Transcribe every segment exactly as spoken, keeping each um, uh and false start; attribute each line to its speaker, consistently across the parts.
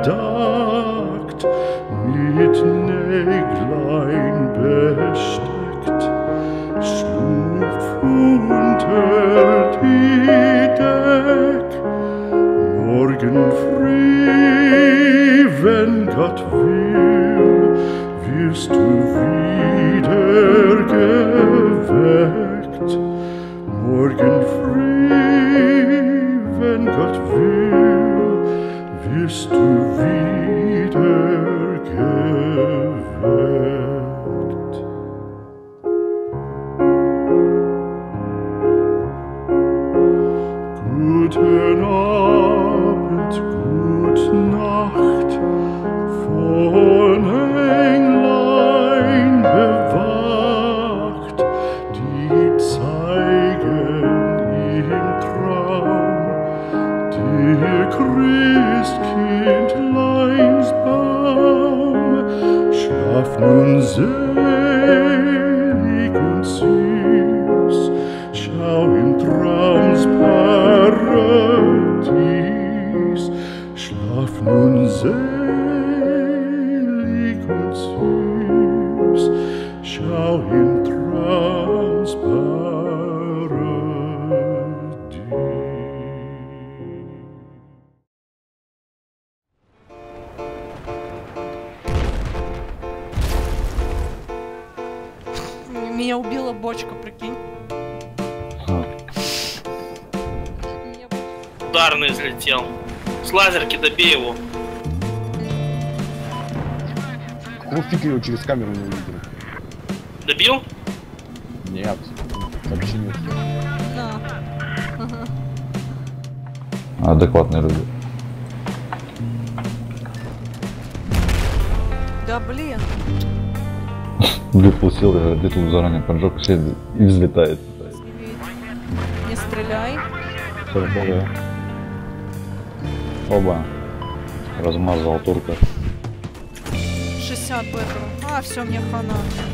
Speaker 1: bedeckt, mit Näglein besteckt, schlupf unter die Deck. Morgen früh, wenn Gott will, wirst du wieder geweckt. Morgen früh, wenn Gott will, wirst du wieder geweckt. Guten Abend, gute Nacht, von Englein bewacht, die zeigen im Traum dir Christkindleins Baum. Schlaf nun selig und süß, schau im Traums Paradies. Schlaf nun selig und süß, schau im Traums Paradies.
Speaker 2: Меня убила бочка, прикинь.
Speaker 3: Ударный взлетел. С лазерки добей его.
Speaker 4: Какого фига его через камеру не увидел?
Speaker 3: Добил?
Speaker 4: Нет. Вообще нет.
Speaker 2: Да. Ага.
Speaker 5: Адекватные люди.
Speaker 2: Да блин.
Speaker 5: Липл сел, Липл заранее поджег все и взлетает.
Speaker 2: Не стреляй.
Speaker 5: Торговая. Оба. Размазал турка.
Speaker 2: шестьдесят бэтру. А, все, мне хана.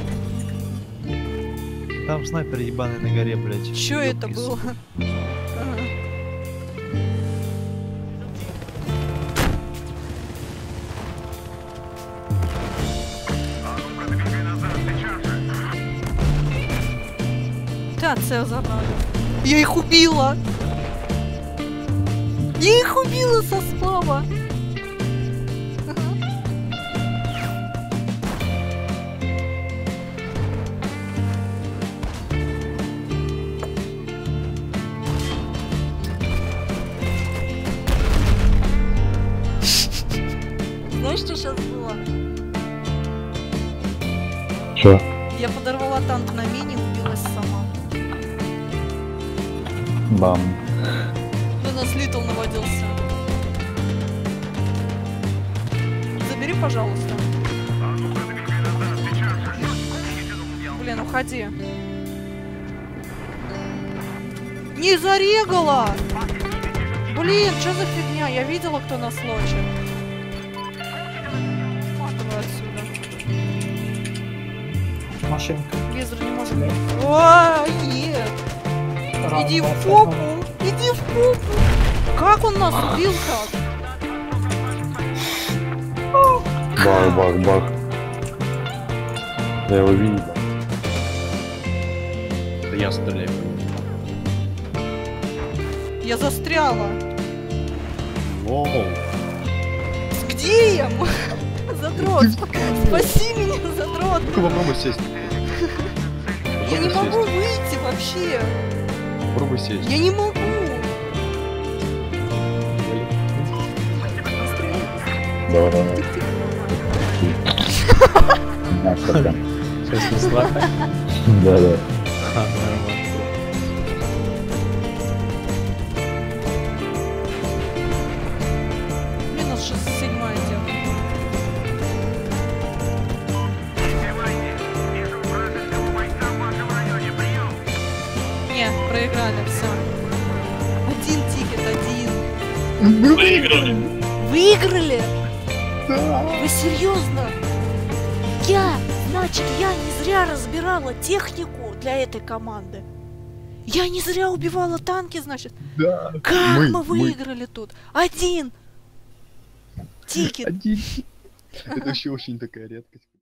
Speaker 6: Там снайпер ебаный на горе, блядь.
Speaker 2: Чё это
Speaker 6: Ёбки,
Speaker 2: было?
Speaker 6: сука.
Speaker 2: Ага. Да, цел забрали. Я их убила! Я их убила со сплава! Знаешь, что сейчас было?
Speaker 5: Чё?
Speaker 2: Я подорвала танк на мине, убилась сама.
Speaker 5: Бам.
Speaker 2: На нас Литл наводился. Забери, пожалуйста. Блин, уходи. Не зарегала! Блин, что за фигня? Я видела, кто нас лочит. Сматывай отсюда.
Speaker 7: Машинка.
Speaker 2: Визор не может быть. О, нет! Иди в попу! Иди в попу! Как он нас убил так?
Speaker 5: Бах, бах, бах. Я его видел.
Speaker 4: Это я стреляю.
Speaker 2: Я застряла.
Speaker 4: Воу.
Speaker 2: Где я? Задрот. Спаси меня, задрот.
Speaker 4: Ну-ка попробуй сесть.
Speaker 2: Я не могу выйти вообще.
Speaker 4: Попробуй сесть.
Speaker 2: Я не могу.
Speaker 5: Давай, давай.
Speaker 7: Сейчас снесла.
Speaker 5: Да, да.
Speaker 2: Минус шестьдесят седьмая идет. Не, проиграли, все. Один тикет, один.
Speaker 3: Выиграли.
Speaker 2: Выиграли? Вы серьезно? Я, значит, я не зря разбирала технику для этой команды. Я не зря убивала танки, значит.
Speaker 4: Да.
Speaker 2: Как
Speaker 4: Мы,
Speaker 2: мы
Speaker 4: мы.
Speaker 2: выиграли тут? Один. тикет.
Speaker 4: Один. Это вообще очень такая редкость.